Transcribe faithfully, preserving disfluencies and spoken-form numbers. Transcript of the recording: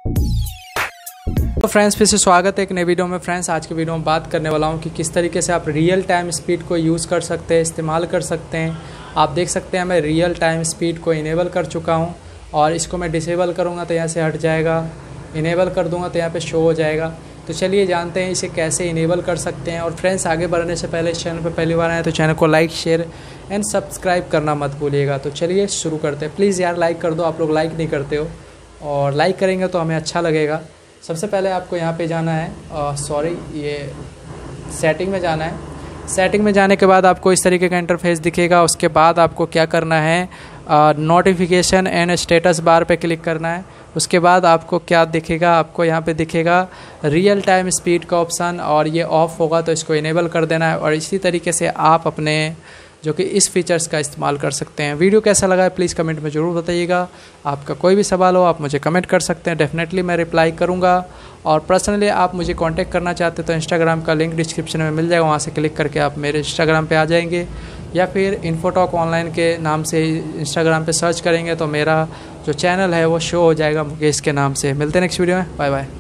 तो फ्रेंड्स फिर से स्वागत है एक नई वीडियो में। फ्रेंड्स आज की वीडियो में बात करने वाला हूँ कि किस तरीके से आप रियल टाइम स्पीड को यूज़ कर सकते हैं, इस्तेमाल कर सकते हैं। आप देख सकते हैं मैं रियल टाइम स्पीड को इनेबल कर चुका हूँ और इसको मैं डिसेबल करूँगा तो यहाँ से हट जाएगा, इनेबल कर दूँगा तो यहाँ पे शो हो जाएगा। तो चलिए जानते हैं इसे कैसे इनेबल कर सकते हैं। और फ्रेंड्स आगे बढ़ने से पहले इस चैनल पर पहली बार आए तो चैनल को लाइक शेयर एंड सब्सक्राइब करना मत भूलिएगा। तो चलिए शुरू करते हैं। प्लीज़ यार लाइक कर दो, आप लोग लाइक नहीं करते हो और लाइक करेंगे तो हमें अच्छा लगेगा। सबसे पहले आपको यहाँ पे जाना है, सॉरी ये सेटिंग में जाना है। सेटिंग में जाने के बाद आपको इस तरीके का इंटरफेस दिखेगा। उसके बाद आपको क्या करना है, नोटिफिकेशन एंड स्टेटस बार पे क्लिक करना है। उसके बाद आपको क्या दिखेगा, आपको यहाँ पे दिखेगा रियल टाइम स्पीड का ऑप्शन और ये ऑफ होगा तो इसको इनेबल कर देना है। और इसी तरीके से आप अपने जो कि इस फीचर्स का इस्तेमाल कर सकते हैं। वीडियो कैसा लगा है प्लीज़ कमेंट में ज़रूर बताइएगा। आपका कोई भी सवाल हो आप मुझे कमेंट कर सकते हैं, डेफिनेटली मैं रिप्लाई करूँगा। और पर्सनली आप मुझे कांटेक्ट करना चाहते तो इंस्टाग्राम का लिंक डिस्क्रिप्शन में मिल जाएगा, वहाँ से क्लिक करके आप मेरे इंस्टाग्राम पे आ जाएंगे या फिर इन्फोटॉक ऑनलाइन के नाम से इंस्टाग्राम पे सर्च करेंगे तो मेरा जो चैनल है वो शो हो जाएगा मुकेश के नाम से। मिलते हैं नेक्स्ट वीडियो में, बाय बाय।